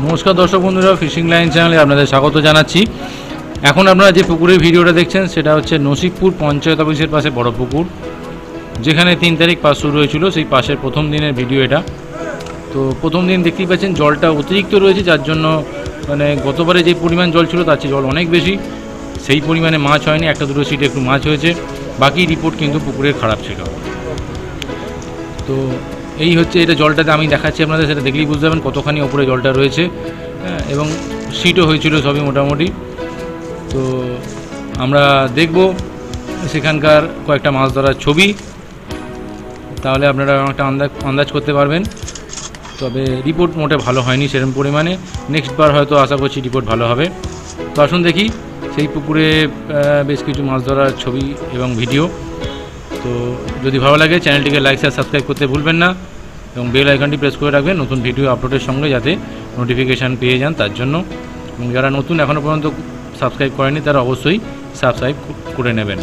নমস্কার দর্শক বন্ধুরা, ফিশিং লাইন চ্যানেলে আপনাদের স্বাগত জানাচ্ছি। এখন আপনারা যে পুকুরের ভিডিওটা দেখছেন সেটা হচ্ছে নসিবপুর পঞ্চায়েত অফিসের পাশে বড় পুকুর, যেখানে 3 তারিখ পাস শুরু হয়েছিল। সেই পাশের প্রথম দিনের ভিডিও এটা। তো প্রথম দিন দেখতেই পাচ্ছেন জলটা অতিরিক্ত রয়েছে, যার জন্য মানে গতবারে যে পরিমাণ জল ছিল তার চেয়ে জল অনেক বেশি। সেই পরিমাণে মাছ হয়নি, একটা দুটো সিটে একটু মাছ হয়েছে, বাকি রিপোর্ট কিন্তু পুকুরের খারাপ ছিল। তো এই হচ্ছে এটা জলটাতে আমি দেখাচ্ছি আপনাদের, সেটা দেখলেই বুঝতে পারবেন কতখানি ওপরে জলটা রয়েছে, এবং সিটও হয়েছিল সবই মোটামুটি। তো আমরা দেখব সেখানকার কয়েকটা মাছ ধরার ছবি, তাহলে আপনারা একটা আন্দাজ করতে পারবেন। তবে রিপোর্ট মোটে ভালো হয়নি সেরকম পরিমাণে, নেক্সট বার হয়তো আশা করছি রিপোর্ট ভালো হবে। তো আসুন দেখি সেই পুকুরে বেশ কিছু মাছ ধরার ছবি এবং ভিডিও। তো যদি ভালো লাগে চ্যানেলটিকে লাইক শেয়ার সাবস্ক্রাইব করতে ভুলবেন না, এবং বেল আইকনটি প্রেস করে রাখবেন নতুন ভিডিও আপলোডের সঙ্গে, যাতে নোটিফিকেশান পেয়ে যান তার জন্য। এবং যারা নতুন এখনও পর্যন্ত সাবস্ক্রাইব করেনি তারা অবশ্যই সাবস্ক্রাইব করে নেবেন।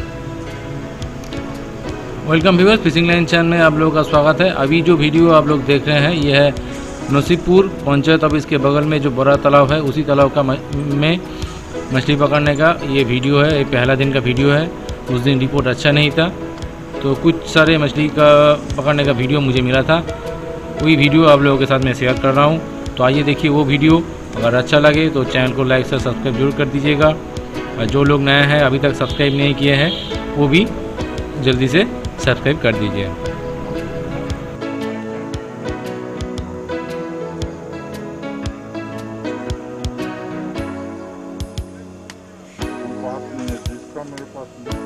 Welcome viewers, fishing line channel में आप लोगों का स्वागत है। अभी जो वीडियो आप लोग देख रहे हैं ये है नसीबपुर पंचायत ऑफिस के बगल में जो बड़ा तालाब है, उसी तालाब का में मछली पकड़ने का ये वीडियो है। ये पहला दिन का वीडियो है। उस दिन रिपोर्ट अच्छा नहीं था, तो कुछ सारे मछली का पकड़ने का वीडियो मुझे मिला था, वही वीडियो आप लोगों के साथ मैं शेयर कर रहा हूँ। तो आइए देखिए वो वीडियो। अगर अच्छा लगे तो चैनल को लाइक से सब्सक्राइब जरूर कर दीजिएगा, और जो लोग नए हैं अभी तक सब्सक्राइब नहीं किए हैं वो भी जल्दी से सब्सक्राइब कर दीजिए। बात नहीं है जिसका मेरे पास नहीं।